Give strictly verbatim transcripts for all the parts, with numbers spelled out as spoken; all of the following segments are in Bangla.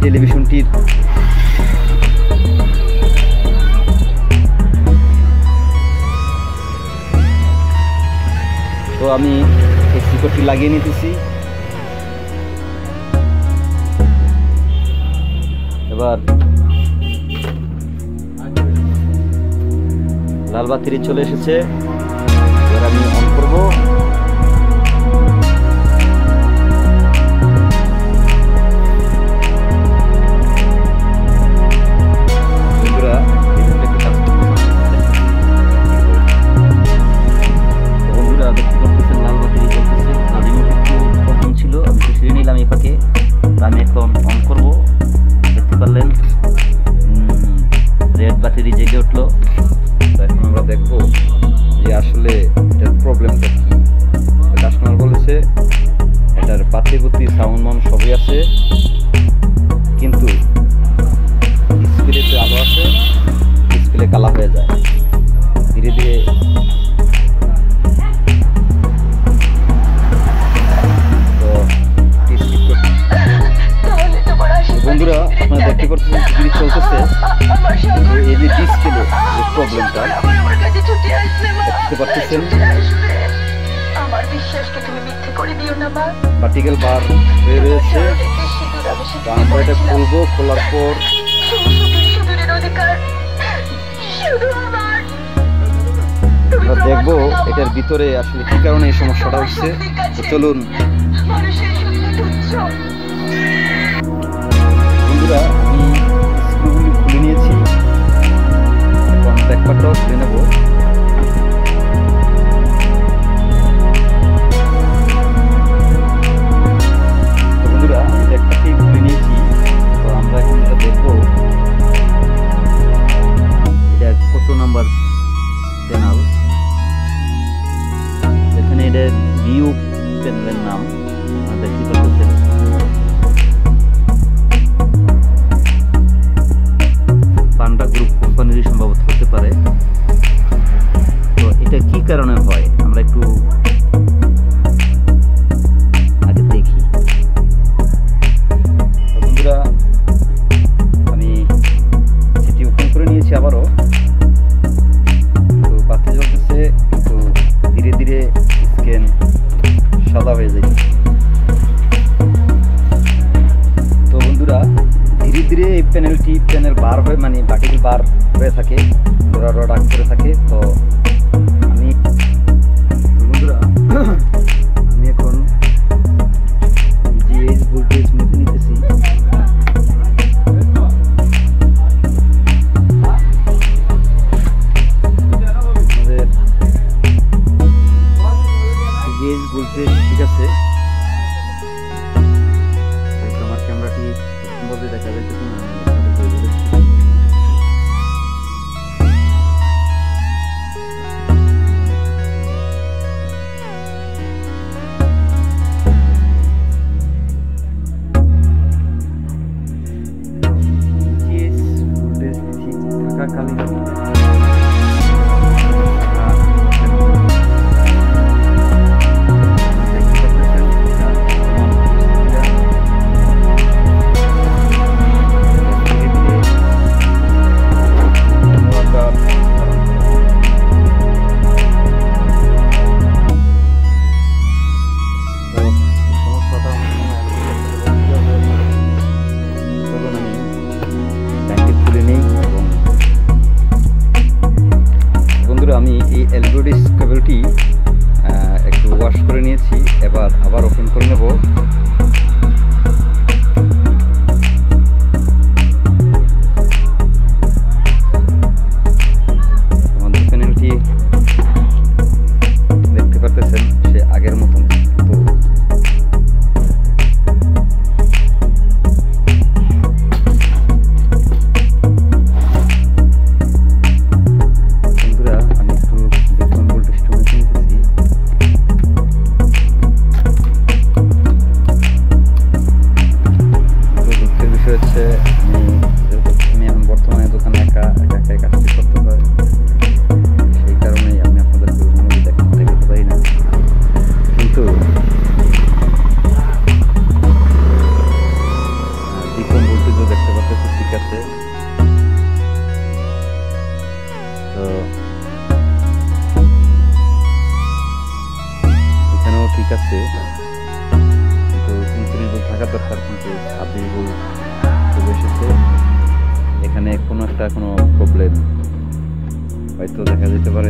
টেলিভিশনটির তো আমি এসি কোডটি লাগিয়ে নিতেছি। এবার লাল বাতি চলে এসেছে, এবার আমি অন করব। আমি এখন অন করব। দেখতে পারলেন রেড বাতি জেগে উঠলো। এখন আমরা দেখব যে আসলে এটার প্রবলেমটা কি। কাস্টমার বলেছে এটার বাতি বুতি সাউন্ড মান সবই আছে, কিন্তু ডিসপ্লেতে আলো আছে, ডিসপ্লে কালা হয়ে যায় ধীরে ধীরে। বন্ধুরা আপনারা দেখতে পাচ্ছেন টিভি চলতেছে, এই যে ডিসপ্লে যে প্রবলেমটা দেখতে পাচ্ছেন, পার্টিকেল বার হয়ে রয়েছে। আমরা এটা খুলবো, খোলার পর আমরা দেখবো এটার ভিতরে আসলে কি কারণে এই সমস্যাটা হচ্ছে। তো চলুন বন্ধুরা, আমি স্ক্রুগুলি খুলে নিয়েছি, এখন ব্যাকপার্টটাও খুলে নেব। তো বন্ধুরা আমি ব্যাকপার্টটি খুলে নিয়েছি। তো আমরা এখন এটা দেখবো এটা কত নাম্বার প্যানেল। এখানে এটা ভিউ প্যানেলের নাম দেখতে পাচ্ছেন। পান্ডা গ্রুপ কোম্পানিরই সম্ভবত হতে পারে। তো এটা কি কারণে হয় আমরা একটু আগে দেখি। বন্ধুরা আমি সেটি ওপেন করে নিয়েছি আবারও। তো বাতি জ্বলতেছে, কিন্তু ধীরে ধীরে স্ক্রিন সাদা হয়ে যায়। তো বন্ধুরা ধীরে ধীরে এই প্যানেলটি প্যানেল বার হয়ে মানে বাটিটি বার হয়ে থাকে, ডোরা ডোরা ডাক করে থাকে। তো আমি বন্ধুরা আমি এখন জিএইচ ভোল্টেজ মেপে নিতেছি। আমাদের জিএইচ ভোল্টেজ ঠিক আছে। আমার ক্যামেরাটি ভাবে দেখা যাচ্ছে কিনা থাকাকালীন আমি এই এলইডি কেবলটি একটু ওয়াশ করে নিয়েছি, এবার আবার ওপেন করে নেব। আমাদের প্যানেলটি দেখতে পারতেছেন সে আগের মতন। তো আমি এখন বর্তমানে দোকানে একা একা একাই কাজটি করতে হয়, সেই কারণেই আমি আপনাদের মুভি দেখাতে পারি না। কিন্তু এসি কম ভোল্টেজও দেখতে পাচ্ছি ঠিক আছে। তো এখানেও ঠিক আছে, কিন্তু উনত্রিশ ভোল্ট থাকার দরকার, কিন্তু ছাব্বিশ ভোল্ট চলে এসেছে। এখানে কোনো একটা কোনো প্রবলেম হয়তো দেখা যেতে পারে।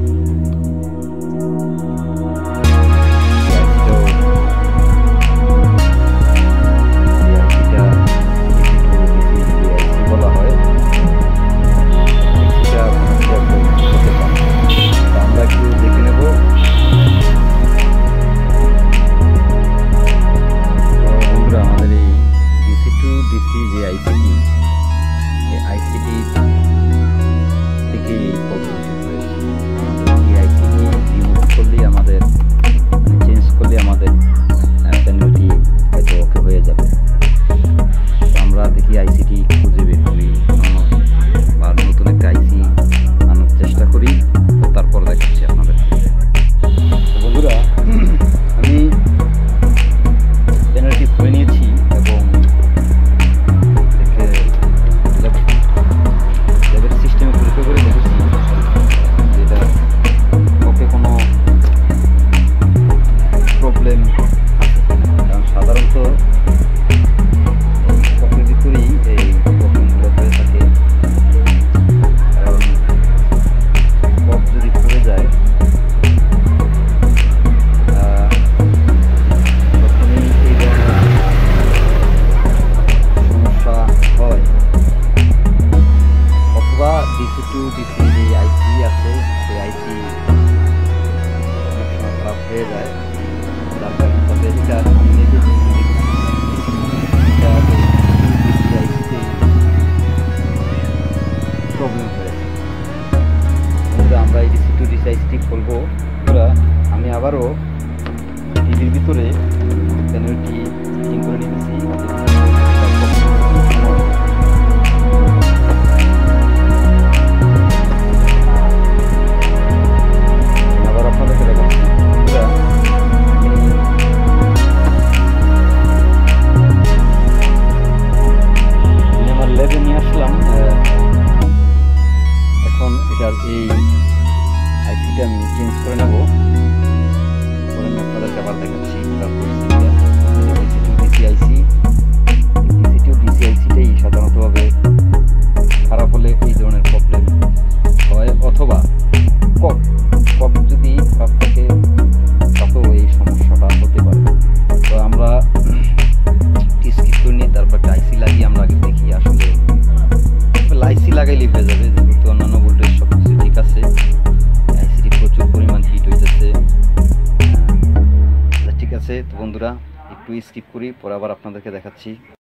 ডিসি টু ডিসি যে আইসি আছে সেই আইসি অনেক সময় খারাপ হয়ে যায়, যার কারণে তবে এটা আমি নিজে প্রবলেম হয়েছে। আমরা এই ডিসি টু ডিসি আইসিটি খুলবো। আমি আবারও টিভির ভিতরে প্যানেলটি ফিটিং করে নিয়েছি। এই আইসিটা আমি চেঞ্জ করে নেব, করে আমি আপনাদেরকে আবার দেখাচ্ছি। DC to DC IC DC to DC আইসিটাই সাধারণতভাবে খারাপ হলে এই ধরনের প্রবলেম হয়, অথবা কক কক যদি খারাপ থাকে তাতেও এই সমস্যাটা হতে পারে। তো আমরা স্কিপ করে নিই, তারপর একটা আইসি লাগিয়ে আমরা আগে দেখি আসলে আইসি লাগাইলেই হয়ে যাবে, যেহেতু অন্যান্য ভোল্টেজ সব কিছু ঠিক আছে। আইসিটি প্রচুর পরিমাণ হিট হইতেছে, ঠিক আছে। তো বন্ধুরা একটু স্কিপ করি, পরে আবার আপনাদেরকে দেখাচ্ছি।